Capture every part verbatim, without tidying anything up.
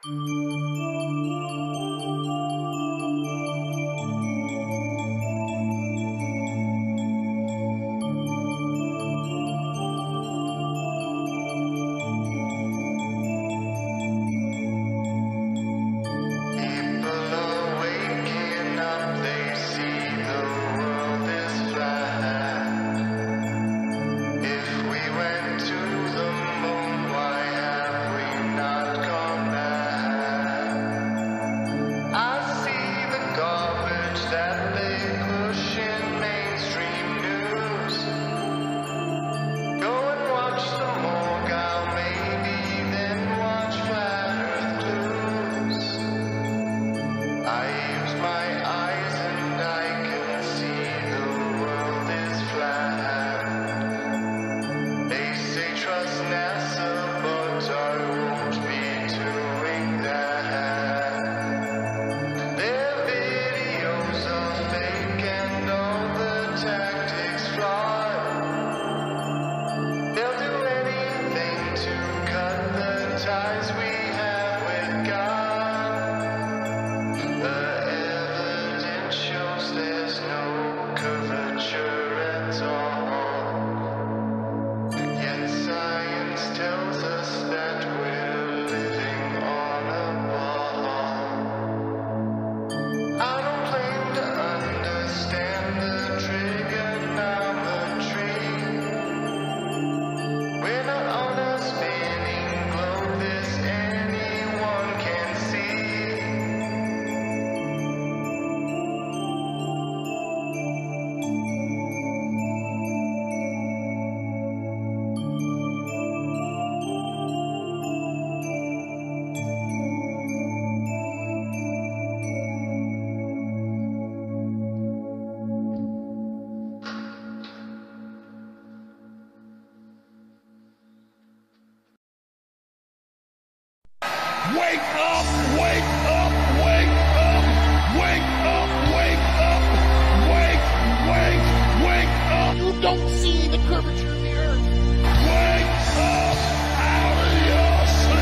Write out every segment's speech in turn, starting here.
Wake up, wake up, wake up, wake up, wake up, wake, wake, wake up. You don't see the curvature of the earth. Wake up out of your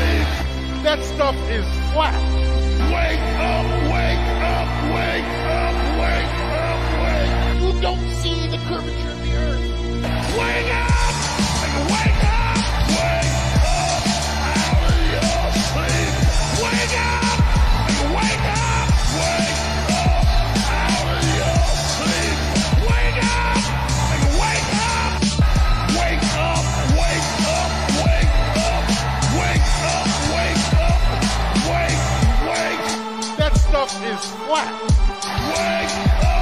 sleep. That stuff is flat. Wake up, wake up, wake up, wake up, wake. You don't see the curvature of the earth. Wake up, wake up, wake up out of your sleep. Wake up, wake up, wake up out of your sleep. Wake up, wake up, wake up, wake up, wake up, wake up, wake up, wake, wake. That stuff is flat. Wake up.